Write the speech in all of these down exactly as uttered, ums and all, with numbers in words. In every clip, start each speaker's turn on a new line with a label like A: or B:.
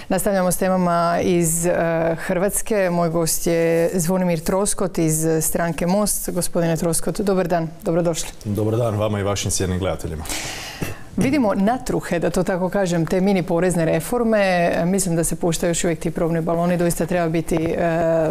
A: Nastavljamo s temama iz uh, Hrvatske. Moj gost je Zvonimir Troskot iz stranke Most. Gospodine Troskot, dobar dan, dobrodošli.
B: Dobar dan vama i vašim cijenjenim gledateljima.
A: Vidimo natruhe, da to tako kažem, te mini porezne reforme. Mislim da se puštaju još uvijek ti probni baloni. Doista treba biti e,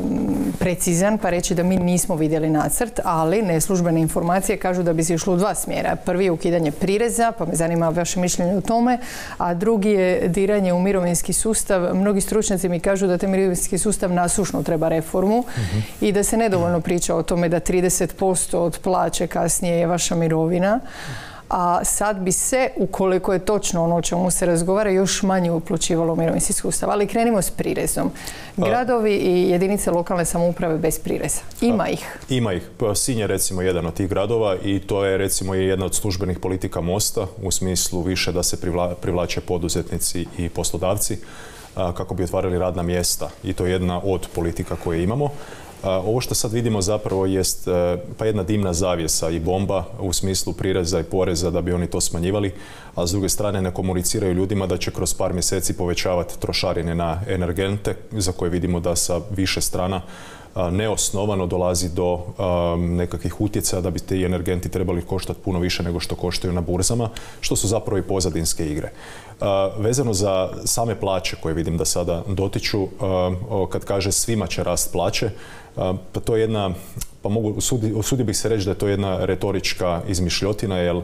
A: precizan pa reći da mi nismo vidjeli nacrt, ali neslužbene informacije kažu da bi se išlo u dva smjera. Prvi je ukidanje prireza, pa me zanima vaše mišljenje o tome, a drugi je diranje u mirovinski sustav. Mnogi stručnjaci mi kažu da te mirovinski sustav nasušno treba reformu mm-hmm. i da se nedovoljno priča o tome da trideset posto od plaće kasnije je vaša mirovina. A sad bi se, ukoliko je točno ono o čemu se razgovara, još manje uplaćivalo u mirovinski sustav. Ali krenimo s prirezom. Gradovi i jedinice lokalne samouprave bez prireza. Ima ih?
B: Ima ih. Sinj je recimo jedan od tih gradova i to je recimo jedna od službenih politika Mosta u smislu više da se privla, privlače poduzetnici i poslodavci kako bi otvarali radna mjesta. I to je jedna od politika koje imamo. Ovo što sad vidimo zapravo jest pa jedna dimna zavjesa i bomba u smislu prireza i poreza da bi oni to smanjivali, a s druge strane ne komuniciraju ljudima da će kroz par mjeseci povećavati trošarine na energente za koje vidimo da sa više strana neosnovano dolazi do um, nekakvih utjecaja da bi ti energenti trebali koštati puno više nego što koštaju na burzama, što su zapravo i pozadinske igre. Uh, vezano za same plaće koje vidim da sada dotiču, uh, kad kaže svima će rast plaće, uh, pa to je jedna, pa mogu, usudio usudi bih se reći da je to jedna retorička izmišljotina, jer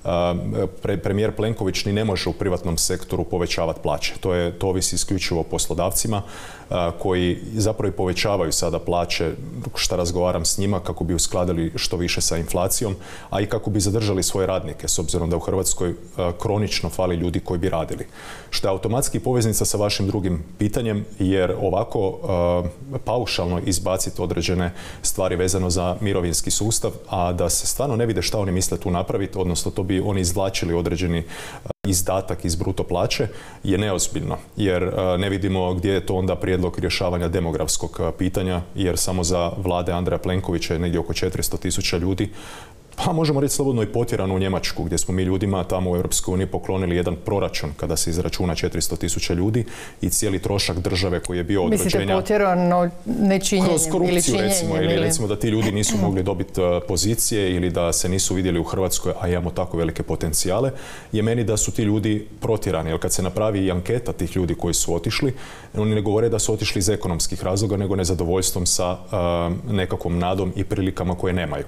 B: Pre, premijer Plenković ni ne može u privatnom sektoru povećavati plaće. To, je, to ovisi isključivo o poslodavcima a, koji zapravo i povećavaju sada plaće, šta razgovaram s njima, kako bi uskladili što više sa inflacijom, a i kako bi zadržali svoje radnike, s obzirom da u Hrvatskoj a, kronično fali ljudi koji bi radili. Što je automatski poveznica sa vašim drugim pitanjem, jer ovako a, paušalno izbaciti određene stvari vezano za mirovinski sustav, a da se stvarno ne vide šta oni misle tu napraviti, odnosno to bi oni izvlačili određeni izdatak iz bruto plaće, je neozbiljno. Jer ne vidimo gdje je to onda prijedlog rješavanja demografskog pitanja, jer samo za vlade Andreja Plenkovića je negdje oko četiristo tisuća ljudi, pa možemo reći slobodno i potjerano u Njemačku, gdje smo mi ljudima tamo u Europskoj uniji poklonili jedan proračun kada se izračuna četiristo tisuća ljudi i cijeli trošak države koji je bio od rođenja.
A: Mislite potjerano nečinjenjem
B: kroz korupciju,
A: ili činjenjem?
B: Recimo, ili recimo da ti ljudi nisu mogli dobiti pozicije ili da se nisu vidjeli u Hrvatskoj, a imamo tako velike potencijale, je meni da su ti ljudi protjerani. Jer kad se napravi i anketa tih ljudi koji su otišli, oni ne govore da su otišli iz ekonomskih razloga, nego nezadovoljstvom sa uh, nekakvom nadom i prilikama koje nemaju.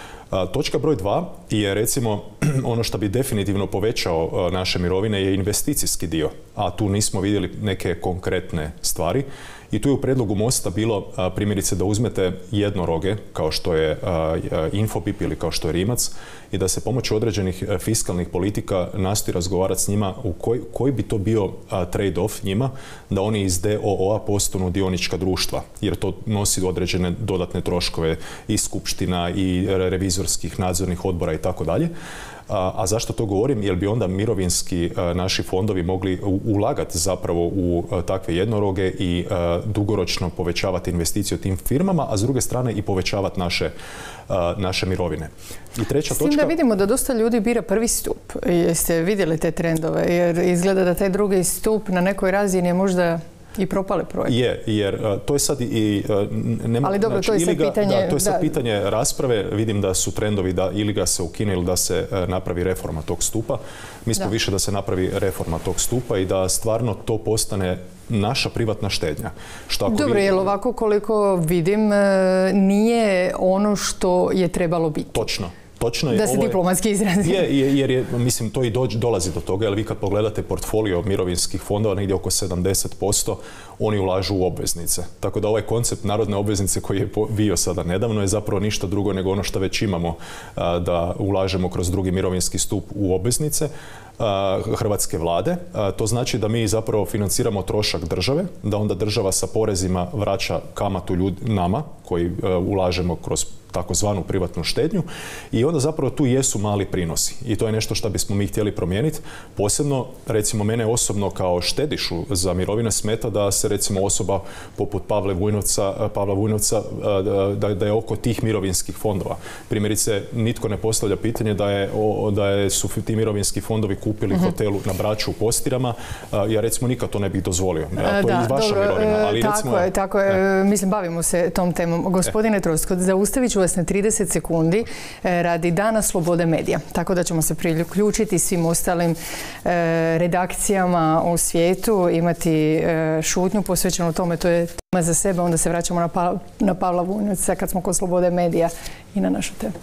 B: Točka broj dva je recimo ono što bi definitivno povećao naše mirovine je investicijski dio, a tu nismo vidjeli neke konkretne stvari. I tu je u predlogu Mosta bilo primjerice da uzmete jednoroge kao što je Infobip ili kao što je Rimac i da se pomoću određenih fiskalnih politika nastoji razgovarati s njima u koji, koji bi to bio trade-off njima da oni iz D O O-a postanu dionička društva, jer to nosi određene dodatne troškove i skupština i revizorskih nadzornih odbora i tako dalje. A zašto to govorim? Jer bi onda mirovinski naši fondovi mogli ulagati zapravo u takve jednoroge i dugoročno povećavati investicije u tim firmama, a s druge strane i povećavati naše, naše mirovine. I treća
A: S tim
B: točka...
A: da vidimo da dosta ljudi bira prvi stup. Jeste vidjeli te trendove? Jer izgleda da taj drugi stup na nekoj razini je možda i propale projekte.
B: Je, jer uh, to je sad i... Uh, nema,
A: Ali dobro,
B: znači,
A: to je sad
B: ga,
A: pitanje...
B: Da, to je sad
A: da.
B: pitanje rasprave. Vidim da su trendovi da ili ga se ukine ili da se uh, napravi reforma tog stupa. Mi smo da. više da se napravi reforma tog stupa i da stvarno to postane naša privatna štednja. Što ako
A: Dobro,
B: vi...
A: jer ovako koliko vidim nije ono što je trebalo biti.
B: Točno. Točno je,
A: da se
B: ovo je,
A: diplomatski izrazi.
B: Je, jer je, mislim, to i dođ, dolazi do toga, jer vi kad pogledate portfolio mirovinskih fondova, negdje oko sedamdeset posto oni ulažu u obveznice. Tako da ovaj koncept narodne obveznice koji je bio sada nedavno je zapravo ništa drugo nego ono što već imamo, a, da ulažemo kroz drugi mirovinski stup u obveznice a, hrvatske vlade. A, to znači da mi zapravo financiramo trošak države, da onda država sa porezima vraća kamatu ljud, nama koji a, ulažemo kroz takozvanu privatnu štednju i onda zapravo tu jesu mali prinosi. I to je nešto što bismo mi htjeli promijeniti. Posebno, recimo, mene osobno kao štedišu za mirovine smeta da se recimo osoba poput Pavle Vujnovca, Pavla Vujnovca da, da je oko tih mirovinskih fondova. Primjerice, nitko ne postavlja pitanje da, je, da je, su ti mirovinski fondovi kupili uh-huh. hotelu na Braču u Postirama. Ja recimo nikad to ne bih dozvolio. Ja, to
A: da,
B: je vaša
A: dobro,
B: mirovina. Ali
A: tako
B: recimo,
A: je, tako je. Mislim, bavimo se tom temom. Gospodine Troskot, zaustavit ću vas na trideset sekundi radi Dana slobode medija. Tako da ćemo se priključiti svim ostalim redakcijama u svijetu, imati šutnju posvećenu tome, to je tema za sebe, onda se vraćamo na, pa, na Pavla Vujnovca kad smo kod slobode medija i na našu temu.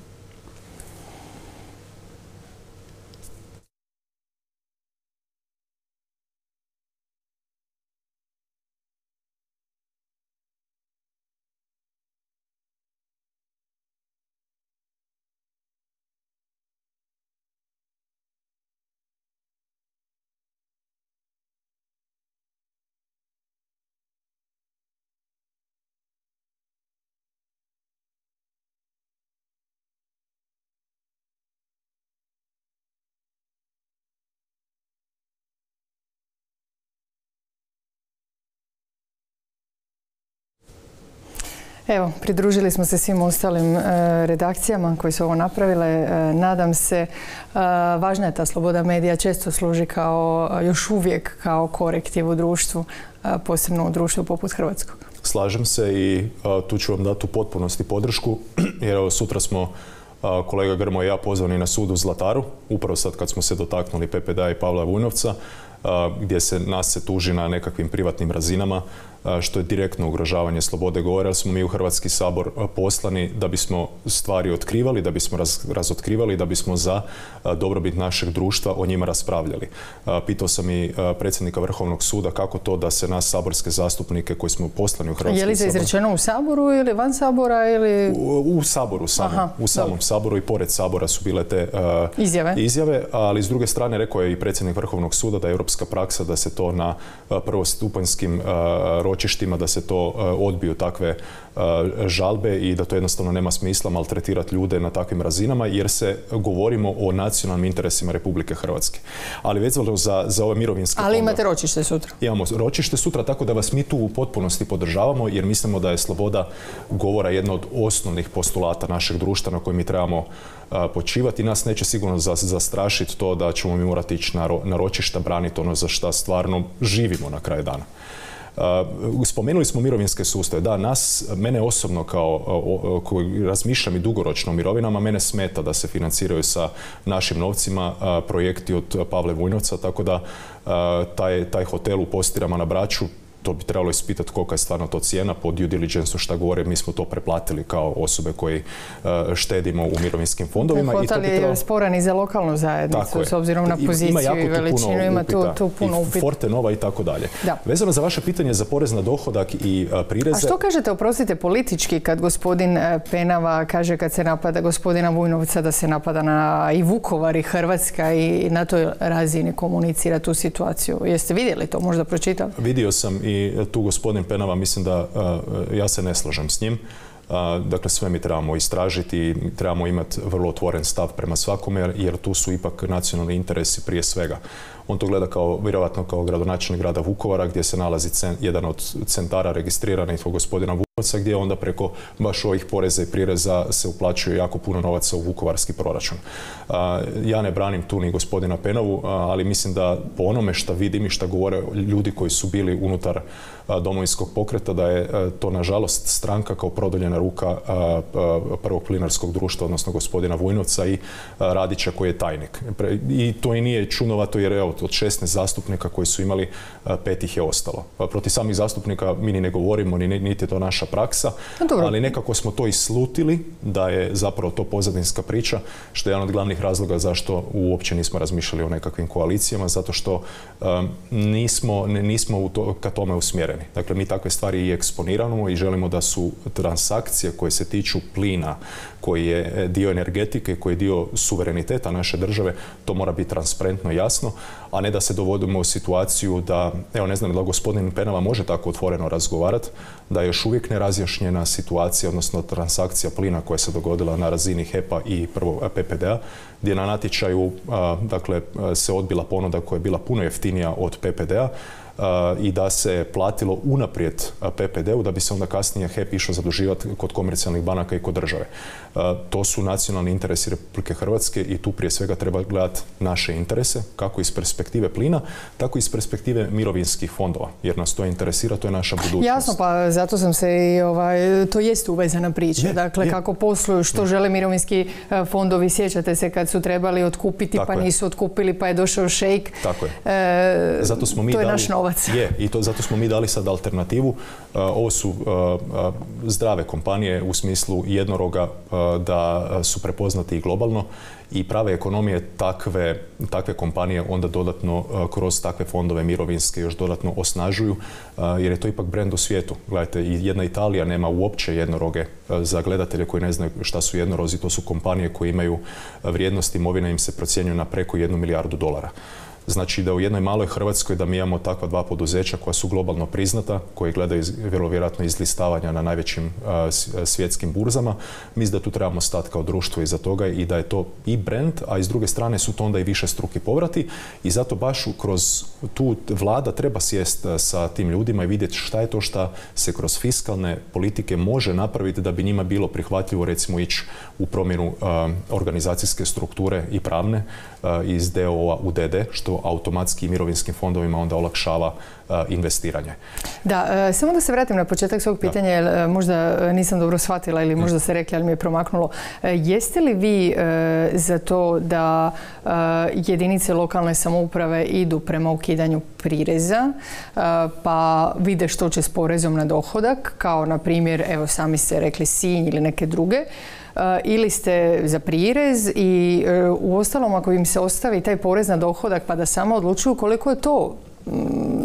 A: Evo, pridružili smo se svim ostalim e, redakcijama koji su ovo napravile. E, nadam se, e, važna je ta sloboda medija, često služi kao, još uvijek kao korektiv u društvu, e, posebno u društvu poput hrvatskog.
B: Slažem se i a, tu ću vam dati u potpunosti podršku, jer evo, sutra smo a, kolega Grmo i ja pozvani na sud u Zlataru, upravo sad kad smo se dotaknuli P P D-a i Pavla Vujnovca, a, gdje se nas se tuži na nekakvim privatnim razinama, što je direktno ugrožavanje slobode govora, jer smo mi u Hrvatski sabor poslani da bismo stvari otkrivali, da bismo raz, razotkrivali, da bismo za dobrobit našeg društva o njima raspravljali. Pitao sam i predsjednika Vrhovnog suda kako to da se nas saborske zastupnike koji smo poslani u Hrvatski sabor... Je li se
A: izrečeno u Saboru ili van Sabora ili...
B: U, u Saboru, samom, Aha, u samom dobro. Saboru i pored Sabora su bile te uh,
A: izjave.
B: izjave, ali s druge strane rekao je i predsjednik Vrhovnog suda da je europska praksa da se to na uh, prvostupanjskim uh, ročištima da se to uh, odbiju takve uh, žalbe i da to jednostavno nema smisla maltretirati ljude na takvim razinama jer se govorimo o nacionalnim interesima Republike Hrvatske. Ali vezano za, za ove mirovinske
A: Ali fondove, imate ročište sutra.
B: Imamo ročište sutra, tako da vas mi tu u potpunosti podržavamo jer mislimo da je sloboda govora jedna od osnovnih postulata našeg društva na kojem mi trebamo uh, počivati. Nas neće sigurno zastrašiti to da ćemo mi morati ići na, ro, na ročišta, braniti ono za šta stvarno živimo na kraju dana. Uh, spomenuli smo mirovinske sustave. Da, nas, mene osobno kao uh, koji razmišljam i dugoročno o mirovinama, mene smeta da se financiraju sa našim novcima uh, projekti od Pavle Vujnovca, tako da uh, taj, taj hotel u Postirama na Braču, to bi trebalo ispitati kolika je stvarno to cijena po due diligence-u šta govore, mi smo to preplatili kao osobe koji uh, štedimo u mirovinskim fondovima.
A: Hotel i to je trebalo... sporan i za lokalnu zajednicu, s obzirom na poziciju i veličinu, ima tu, tu puno upita.
B: I Forte Nova i tako dalje. Vezano za vaše pitanje za porez na dohodak i uh, prireze...
A: A što kažete, oprostite, politički kad gospodin Penava kaže kad se napada gospodina Vujnovca da se napada na i Vukovar i Hrvatska i na toj razini komunicira tu situaciju? Jeste vidjeli to, možda pročitali?
B: Vidio sam i I tu gospodin Penava, mislim da uh, ja se ne slažem s njim. Uh, dakle, sve mi trebamo istražiti i trebamo imati vrlo otvoren stav prema svakome, jer tu su ipak nacionalni interesi prije svega. On to gleda kao, vjerojatno kao gradonačelnik grada Vukovara, gdje se nalazi cen, jedan od centara registriranih gospodina Vujnovca, gdje onda preko baš ovih poreza i prireza se uplaćuje jako puno novaca u vukovarski proračun. Uh, ja ne branim tu ni gospodina Penavu, uh, ali mislim da po onome što vidim i što govore ljudi koji su bili unutar uh, Domovinskog pokreta, da je uh, to nažalost stranka kao produljena ruka uh, uh, prvog plinarskog društva, odnosno gospodina Vujnovca i uh, Radića koji je tajnik. I to i nije čudnovato jer evo, od šesnaest zastupnika koji su imali, pet ih je ostalo. Protiv samih zastupnika mi ni ne govorimo, ni niti je to naša praksa,
A: Dobro.
B: ali nekako smo to islutili da je zapravo to pozadinska priča, što je jedan od glavnih razloga zašto uopće nismo razmišljali o nekakvim koalicijama, zato što um, nismo, nismo u to, ka tome usmjereni. Dakle, mi takve stvari i eksponiramo i želimo da su transakcije koje se tiču plina, koji je dio energetike, koji je dio suvereniteta naše države, to mora biti transparentno i jasno, a ne da se dovodimo u situaciju da, evo ne znam da gospodin Penava može tako otvoreno razgovarati, da još uvijek ne nerazjašnjena situacija, odnosno transakcija plina koja se dogodila na razini H E P-a i prvo P P D-a, gdje na natječaju dakle, se odbila ponuda koja je bila puno jeftinija od P P D-a i da se platilo unaprijed P P D-u da bi se onda kasnije H E P išao zaduživati kod komercijalnih banaka i kod države. To su nacionalni interesi Republike Hrvatske i tu prije svega treba gledati naše interese, kako iz perspektive plina, tako i iz perspektive mirovinskih fondova, jer nas to interesira, to je naša budućnost.
A: Jasno, pa zato sam se i ovaj, to jest uvezana priča. Je, dakle, je. Kako posluju, što je. žele mirovinski fondovi, sjećate se kad su trebali otkupiti, tako pa je. nisu otkupili, pa je došao šejk.
B: Tako je.
A: E,
B: zato smo mi
A: to je
B: dali,
A: naš novac.
B: Je, i to, zato smo mi dali sad alternativu. Uh, ovo su uh, uh, zdrave kompanije u smislu jednoroga uh, da su prepoznati i globalno i prave ekonomije takve, takve kompanije onda dodatno uh, kroz takve fondove mirovinske još dodatno osnažuju uh, jer je to ipak brend u svijetu. Gledajte, i jedna Italija nema uopće jednoroge. Uh, za gledatelje koji ne znaju šta su jednorozi, to su kompanije koje imaju vrijednost imovine, im se procjenjuju na preko jednu milijardu dolara. Znači da u jednoj maloj Hrvatskoj da mi imamo takva dva poduzeća koja su globalno priznata, koji gledaju vrlo vjerojatno izlistavanja na najvećim uh, svjetskim burzama, mislim da tu trebamo stati kao društvo iza toga i da je to i brand, a i s druge strane su to onda i više struki povrati i zato baš kroz tu vlada treba sjest sa tim ljudima i vidjeti šta je to šta se kroz fiskalne politike može napraviti da bi njima bilo prihvatljivo recimo ići u promjenu uh, organizacijske strukture i pravne uh, iz D O O-a u D D, što automatski mirovinskim fondovima onda olakšava uh, investiranje.
A: Da, uh, samo da se vratim na početak svog pitanja, jer uh, možda nisam dobro shvatila ili možda ste rekli, ali mi je promaknulo. Uh, jeste li vi uh, za to da uh, jedinice lokalne samouprave idu prema ukidanju prireza, uh, pa vide što će s porezom na dohodak, kao na primjer, evo sami ste rekli Sinj ili neke druge, Uh, ili ste za prirez i uh, u ostalom ako im se ostavi taj porez na dohodak pa da samo odlučuju koliko je to mm,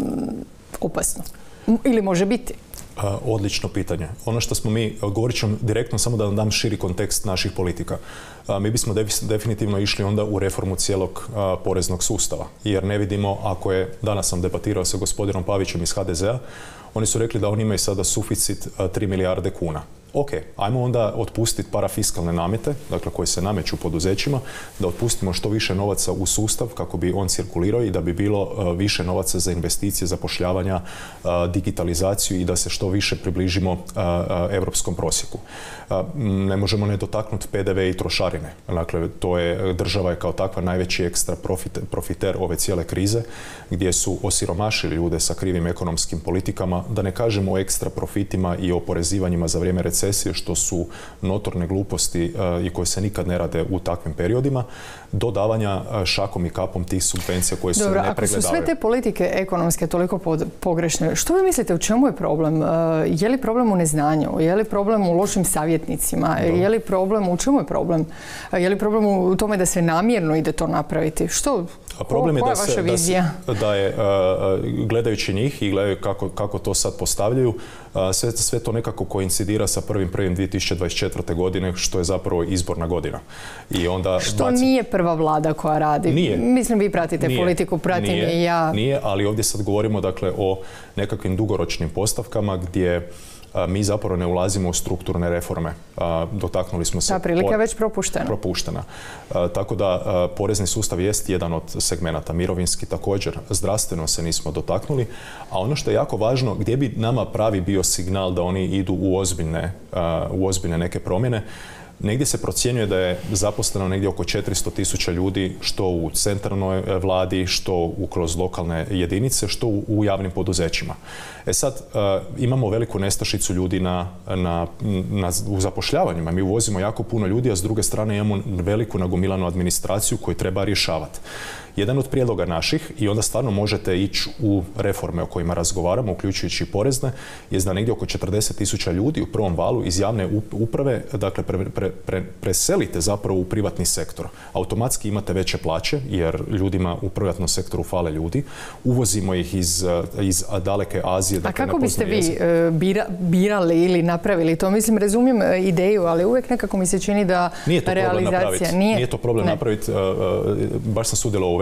A: opasno ili može biti?
B: Uh, odlično pitanje. Ono što smo mi, govorit ću direktno samo da vam dam širi kontekst naših politika. Uh, mi bismo definitivno išli onda u reformu cijelog uh, poreznog sustava. Jer ne vidimo, ako je, danas sam debatirao sa gospodinom Pavićem iz H D Z-a, oni su rekli da oni imaju sada suficit uh, tri milijarde kuna. Ok, ajmo onda otpustiti parafiskalne namete, dakle koji se nameću poduzećima, da otpustimo što više novaca u sustav kako bi on cirkulirao i da bi bilo uh, više novaca za investicije, zapošljavanja, uh, digitalizaciju i da se što više približimo uh, uh, europskom prosjeku. Uh, ne možemo ne dotaknuti P D V i trošarine. Dakle, to je, država je kao takva najveći ekstra profit, profiter ove cijele krize, gdje su osiromašili ljude sa krivim ekonomskim politikama, da ne kažemo o ekstra profitima i oporezivanjima za vrijeme recesije, što su notorne gluposti uh, i koje se nikad ne rade u takvim periodima, do davanja uh, šakom i kapom tih subvencija koje
A: Dobro,
B: se ne pregledavaju.
A: Ako su sve te politike ekonomske toliko pod, pogrešne, što vi mislite, u čemu je problem? Uh, je li problem u neznanju? Je li problem u lošim savjetnicima? Dobro. Je li problem, u čemu je problem? Uh, je li problem u tome da se namjerno ide to napraviti? Što?
B: A problem je,
A: Koja
B: da,
A: je vaša
B: se,
A: vizija?
B: Da, se, da je, uh, gledajući njih i gledaju kako, kako to sad postavljaju, uh, sve, sve to nekako koincidira sa prvim prvim dvije tisuće dvadeset četvrte godine, što je zapravo izborna godina. I onda
A: što
B: baci...
A: nije prva vlada koja radi.
B: Nije.
A: Mislim, vi pratite
B: Nije.
A: politiku, pratim
B: Nije.
A: je i ja.
B: Nije, ali ovdje sad govorimo dakle o nekakvim dugoročnim postavkama gdje mi zapravo ne ulazimo u strukturne reforme. Dotaknuli smo se...
A: Ta prilika je već propuštena.
B: Propuštena. Tako da porezni sustav jest jedan od segmenata, mirovinski također, zdravstveno se nismo dotaknuli, a ono što je jako važno, gdje bi nama pravi bio signal da oni idu u ozbiljne, u ozbiljne neke promjene, negdje se procjenjuje da je zaposleno negdje oko četiristo tisuća ljudi, što u centralnoj vladi, što u kroz lokalne jedinice, što u, u javnim poduzećima. E sad, uh, imamo veliku nestašicu ljudi na, na, na, u zapošljavanjima. Mi uvozimo jako puno ljudi, a s druge strane imamo veliku nagomilanu administraciju koju treba rješavati. Jedan od prijedloga naših, i onda stvarno možete ići u reforme o kojima razgovaramo, uključujući i porezne, je da negdje oko četrdeset tisuća ljudi u prvom valu iz javne uprave, dakle, pre, pre, pre, preselite zapravo u privatni sektor. Automatski imate veće plaće, jer ljudima u privatnom sektoru fale ljudi. Uvozimo ih iz, iz daleke Azije.
A: Dakle, a kako biste vi bira, birali ili napravili to? Mislim, razumijem ideju, ali uvijek nekako mi se čini da
B: nije to
A: realizacija...
B: Nije, nije to problem ne. napraviti. Baš sam sudjelovao u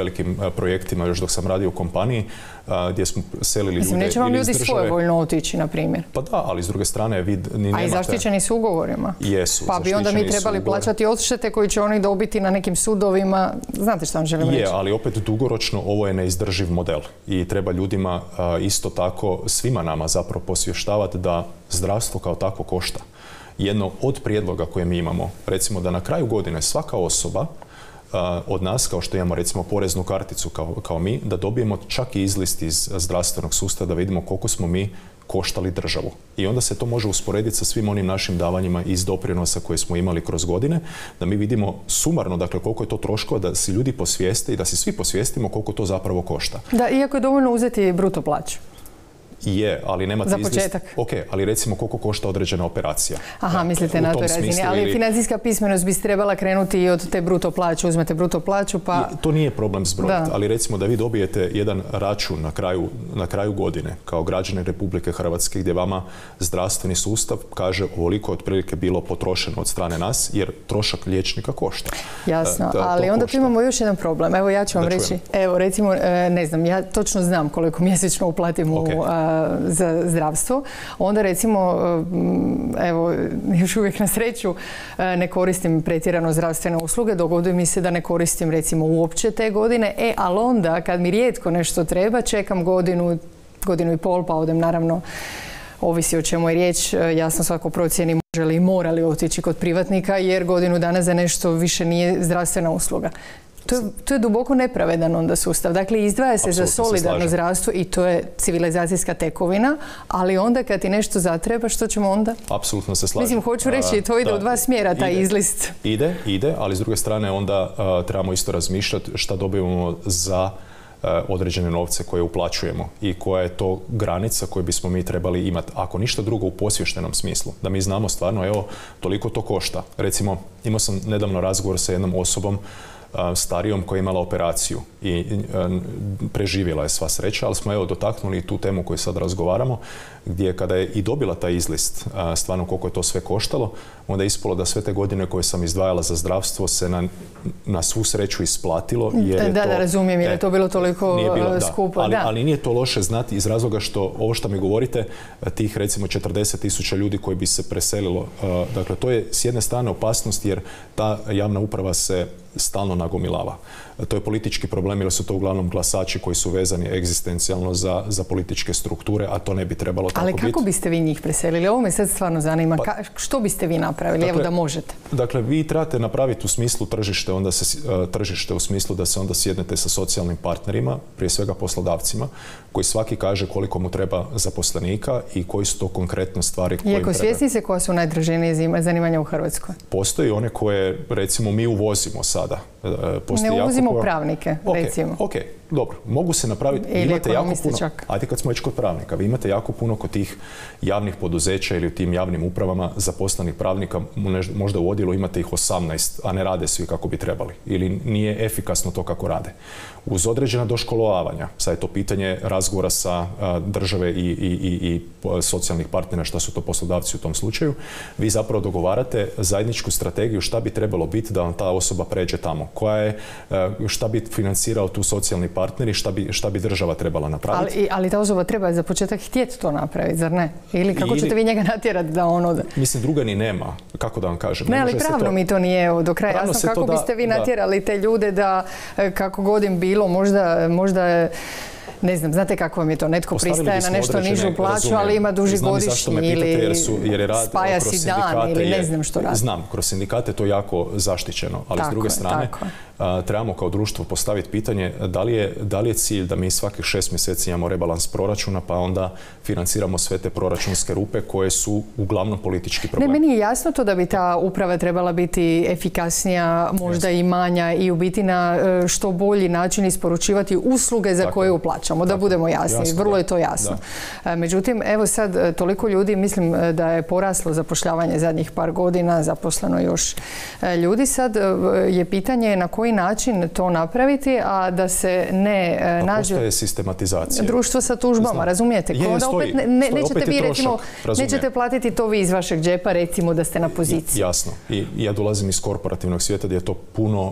B: velikim projektima još dok sam radio u kompaniji gdje smo selili
A: Mislim,
B: ljude
A: neće vam
B: ili iz
A: ljudi
B: države.
A: Svojevoljno otići, na primjer.
B: Pa da, ali s druge strane vi ni nemate...
A: A i zaštićeni su ugovorima.
B: Jesu.
A: Pa bi onda mi trebali plaćati odštete koji će oni dobiti na nekim sudovima. Znate što vam želim reći?
B: Je, ali opet dugoročno ovo je neizdrživ model i treba ljudima isto tako, svima nama zapravo posvještavati da zdravstvo kao tako košta. Jedno od prijedloga koje mi imamo, recimo da na kraju godine svaka osoba od nas, kao što imamo recimo poreznu karticu kao, kao mi, da dobijemo čak i izlist iz zdravstvenog sustava da vidimo koliko smo mi koštali državu. I onda se to može usporediti sa svim onim našim davanjima iz doprinosa koje smo imali kroz godine, da mi vidimo sumarno, dakle, koliko je to troškova, da si ljudi posvijeste i da si svi posvijestimo koliko to zapravo košta.
A: Da, iako je dovoljno uzeti bruto plaću.
B: Je, ali nemate
A: za
B: izlist.
A: početak.
B: Ok, ali recimo koliko košta određena operacija.
A: Aha, mislite na toj razini. Ali ili... financijska pismenost bi trebala krenuti i od te bruto plaće. Uzmete bruto plaću, pa...
B: I to nije problem zbrojiti, ali recimo da vi dobijete jedan račun na kraju, na kraju godine kao građani Republike Hrvatske gdje vama zdravstveni sustav kaže ovoliko je otprilike bilo potrošeno od strane nas, jer trošak liječnika košta.
A: Jasno, da, ali onda tu imamo još jedan problem. Evo ja ću vam da reći, čujem. Evo recimo, ne znam, ja točno znam koliko mjesečno uplatim okay. u za zdravstvo. Onda recimo, evo, još uvijek na sreću ne koristim pretjerano zdravstvene usluge, dogodi mi se da ne koristim recimo uopće te godine, e, ali onda kad mi rijetko nešto treba, čekam godinu, godinu i pol, pa odem naravno, ovisi o čemu je riječ, jasno svako procijeni može li i mora li otići kod privatnika, jer godinu dana za nešto više nije zdravstvena usluga. To je, to je duboko nepravedan onda sustav. Dakle, izdvaja se Absolutno za solidarno zdravstvo i to je civilizacijska tekovina, ali onda kad ti nešto zatreba, što ćemo onda?
B: Apsolutno se slažem.
A: Mislim, hoću reći, to ide da, u dva smjera, taj ide, izlist.
B: Ide, ide, ali s druge strane onda uh, trebamo isto razmišljati šta dobivamo za uh, određene novce koje uplaćujemo i koja je to granica koju bismo mi trebali imati, ako ništa drugo u posvještenom smislu. Da mi znamo stvarno, evo, toliko to košta. Recimo, imao sam nedavno razgovor sa jednom osobom starijom koja je imala operaciju i preživjela je sva sreća, ali smo evo dotaknuli tu temu koju sad razgovaramo, gdje kada je i dobila taj izlist, stvarno koliko je to sve koštalo, onda je ispalo da sve te godine koje sam izdvajala za zdravstvo se na, na svu sreću isplatilo. Jer je
A: da,
B: to,
A: da, razumijem, jer je to bilo toliko bilo, skupo.
B: Da, ali,
A: da.
B: ali nije to loše znati iz razloga što ovo što mi govorite, tih recimo četrdeset tisuća ljudi koji bi se preselilo, dakle to je s jedne strane opasnost jer ta javna uprava se stalno nagomilava. To je politički problem jer su to uglavnom glasači koji su vezani egzistencijalno za, za političke strukture, a to ne bi trebalo tako biti.
A: Ali kako biste vi njih preselili? Ovo me sad stvarno zanima. Pa, što biste vi napravili? Dakle, evo da možete. Dakle,
B: vi trebate napraviti u smislu tržište, onda se, tržište u smislu da se onda sjednete sa socijalnim partnerima, prije svega poslodavcima, koji svaki kaže koliko mu treba zaposlenika i koji su to konkretno stvari koje im treba. Iako
A: svjesni se koja su najtraženije zanimanja u Hrvatskoj?
B: Postoji one koje, recimo, mi uvozimo sada.
A: Postoji ne uvozimo jako pravnike,
B: okay,
A: recimo.
B: Ok, dobro. Mogu se napraviti.
A: Ili
B: imate jako puno.
A: Čak.
B: Ajde kad smo već kod pravnika. Vi imate jako puno kod tih javnih poduzeća ili u tim javnim upravama zaposlenih pravnika. Možda u odjelu imate ih osamnaest, a ne rade svi kako bi trebali. Ili nije efikasno to kako rade. Uz određena doškolovavanja. Sad je to pitanje razgovora sa države i, i, i, i socijalnih partnera, šta su to poslodavci u tom slučaju. Vi zapravo dogovarate zajedničku strategiju šta bi trebalo biti da vam ta osoba pređe tamo. Koja je, šta bi financirao tu socijalni partner i šta bi, šta bi država trebala napraviti.
A: Ali, ali ta osoba treba za početak htjeti to napraviti, zar ne? Ili kako Ili, ćete vi njega natjerati da on ode?
B: Mislim, druga ni nema. Kako da vam kažem?
A: Ne, ne ali pravno to, mi to nije do kraja jasno. Kako biste vi natjerali da, te ljude da, kako god im bilo, možda, možda ne znam, znate kako vam je to? Netko pristaje na nešto nižu plaću, razumijem, ali ima duži godišnji ili
B: jer su, jer je rad
A: spaja si dan ili ne znam što radi.
B: Znam, kroz sindikate to je jako zaštićeno, ali tako s druge strane a, trebamo kao društvo postaviti pitanje da li, je, da li je cilj da mi svakih šest mjeseci imamo rebalans proračuna pa onda financiramo sve te proračunske rupe koje su uglavnom politički problem.
A: Ne, meni je jasno to da bi ta uprava trebala biti efikasnija, možda yes. i manja i u biti na što bolji način isporučivati usluge za tako, koje uplaćamo, da tako, budemo jasni. Jasno, vrlo je to jasno. Da. Međutim, evo sad toliko ljudi, mislim da je poraslo zapošljavanje zadnjih par godina, zaposleno još ljudi. Sad je pitanje na koji način to napraviti, a da se ne
B: pa
A: nađe...
B: Postoje sistematizacija.
A: Društvo sa tužbama, Znam. razumijete? Je, Ko da opet ne, ne, stoji, nećete opet vi, recimo, nećete platiti to vi iz vašeg džepa, recimo da ste na poziciji.
B: Jasno. I ja dolazim iz korporativnog svijeta gdje je to puno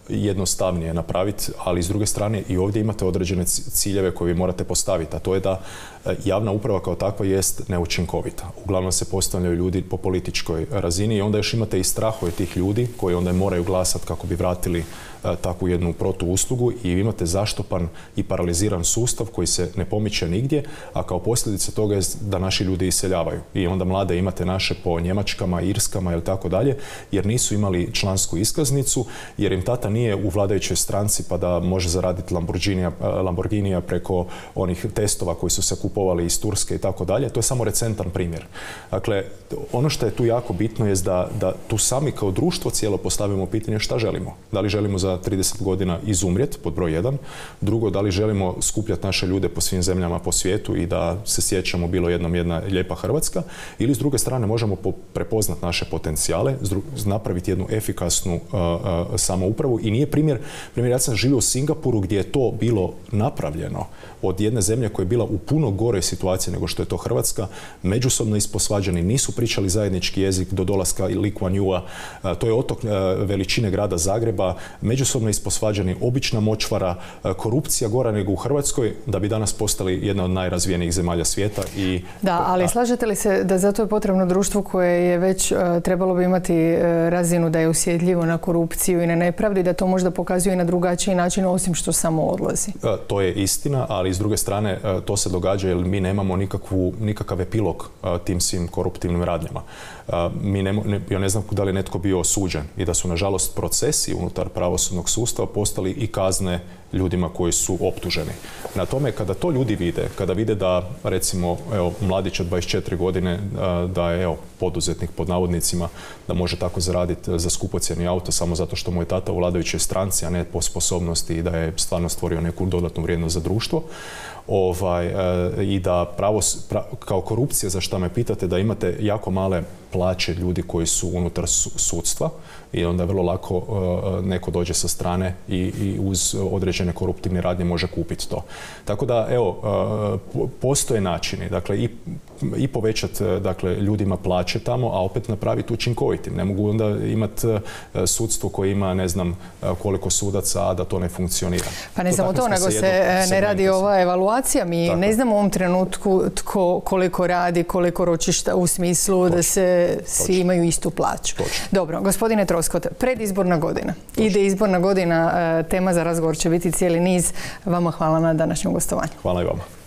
B: jednostavnije napraviti, ali s druge strane i ovdje imate određene ciljeve koje vi morate postaviti, a to je da javna uprava kao takva jest neučinkovita. Uglavnom se postavljaju ljudi po političkoj razini i onda još imate i strahove tih ljudi koji onda moraju glasati kako bi vratili takvu jednu protuuslugu i imate zaštopan i paraliziran sustav koji se ne pomiče nigdje, a kao posljedica toga je da naši ljudi iseljavaju. I onda mlade imate naše po Njemačkama, Irskama ili tako dalje, jer nisu imali člansku iskaznicu, jer im tata nije u vladajućoj stranci pa da može zaraditi Lamborghinija, Lamborghinija preko onih testova koji su se kupovali iz Turske i tako dalje. To je samo recentan primjer. Dakle, ono što je tu jako bitno je da, da tu sami kao društvo cijelo postavimo pitanje šta želimo. Da li želimo za trideset godina izumrijeti, pod broj jedan. Drugo, da li želimo skupljati naše ljude po svim zemljama po svijetu i da se sjećamo bilo jednom jedna lijepa Hrvatska, ili s druge strane možemo prepoznati naše potencijale, napraviti jednu efikasnu uh, uh, samoupravu. I nije primjer, primjer, ja sam živio u Singapuru gdje je to bilo napravljeno od jedne zemlje koja je bila u puno goroj situaciji nego što je to Hrvatska, međusobno isposvađani, nisu pričali zajednički jezik do dolaska Lee Kuan Yewa, uh, to je otok uh, veličine grada Zagreba, međusobno isposvađani, obična močvara, korupcija gora nego u Hrvatskoj, da bi danas postali jedna od najrazvijenijih zemalja svijeta. I,
A: da, ali slažete li se da zato je potrebno društvo koje je već uh, trebalo bi imati uh, razinu da je osjetljivo na korupciju i na nepravdu, da to možda pokazuje i na drugačiji način osim što samo odlazi? Uh,
B: to je istina, ali s druge strane uh, to se događa jer mi nemamo nikakvu, nikakav epilog uh, tim svim koruptivnim radnjama. Uh, mi ne, ne, ja ne znam da li je netko bio osuđen i da su nažalost procesi unutar pravosudnog sustava postali i kazne ljudima koji su optuženi. Na tome, kada to ljudi vide, kada vide da, recimo, evo, mladić od dvadeset četiri godine, da je, evo, poduzetnik pod navodnicima, da može tako zaraditi za skupocjeni auto samo zato što mu je tata u vladajućoj stranci, a ne po sposobnosti i da je stvarno stvorio neku dodatnu vrijednost za društvo. Ovaj, e, i da pravo, pra, kao korupcija, za što me pitate, da imate jako male plaće ljudi koji su unutar su, sudstva i onda vrlo lako e, neko dođe sa strane i, i uz određene koruptivne radnje može kupiti to. Tako da, evo, e, postoje načini, dakle, i, i povećati, dakle, ljudima plaće tamo, a opet napraviti učinkovitim. Ne mogu onda imati sudstvo koje ima, ne znam, koliko sudaca, a da to ne funkcionira.
A: Pa ne samo to, nego se, se ne radi ova evaluacija. Mi tako ne znamo u ovom trenutku tko koliko radi, koliko ročišta u smislu Točno. Da se svi Točno. Imaju istu plaću. Točno. Dobro, gospodine Troskot, predizborna godina. Točno. Ide izborna godina, tema za razgovor će biti cijeli niz. Vama hvala na današnjem gostovanju.
B: Hvala i vama.